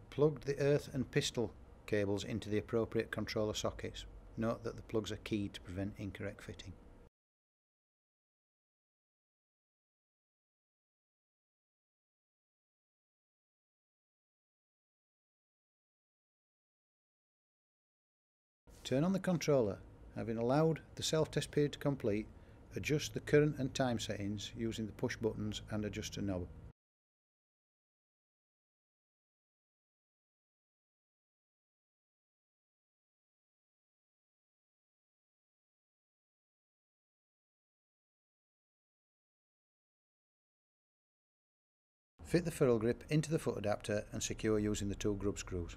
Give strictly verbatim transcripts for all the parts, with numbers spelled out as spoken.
Plug the earth and pistol cables into the appropriate controller sockets. Note that the plugs are keyed to prevent incorrect fitting. Turn on the controller. Having allowed the self-test period to complete, adjust the current and time settings using the push buttons and adjuster knob. Fit the ferrule grip into the foot adapter and secure using the two grub screws.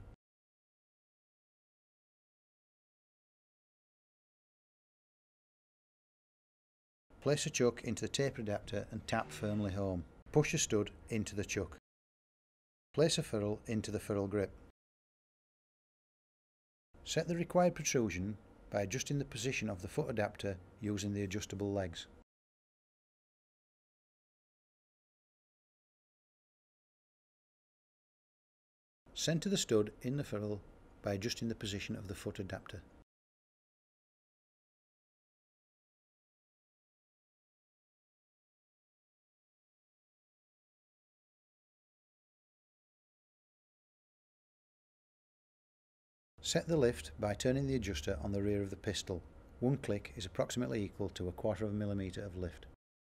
Place a chuck into the taper adapter and tap firmly home. Push a stud into the chuck. Place a ferrule into the ferrule grip. Set the required protrusion by adjusting the position of the foot adapter using the adjustable legs. Centre the stud in the ferrule by adjusting the position of the foot adapter. Set the lift by turning the adjuster on the rear of the pistol. One click is approximately equal to a quarter of a millimetre of lift.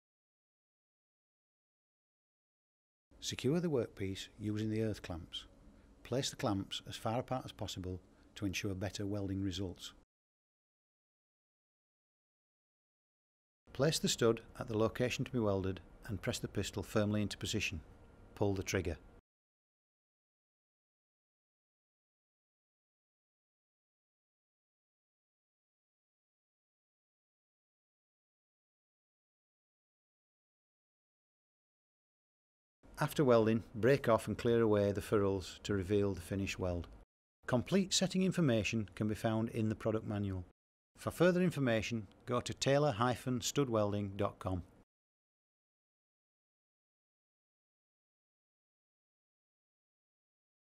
Secure the workpiece using the earth clamps. Place the clamps as far apart as possible to ensure better welding results. Place the stud at the location to be welded and press the pistol firmly into position. Pull the trigger. After welding, break off and clear away the ferrules to reveal the finished weld. Complete setting information can be found in the product manual. For further information, go to Taylor Studwelding dot com.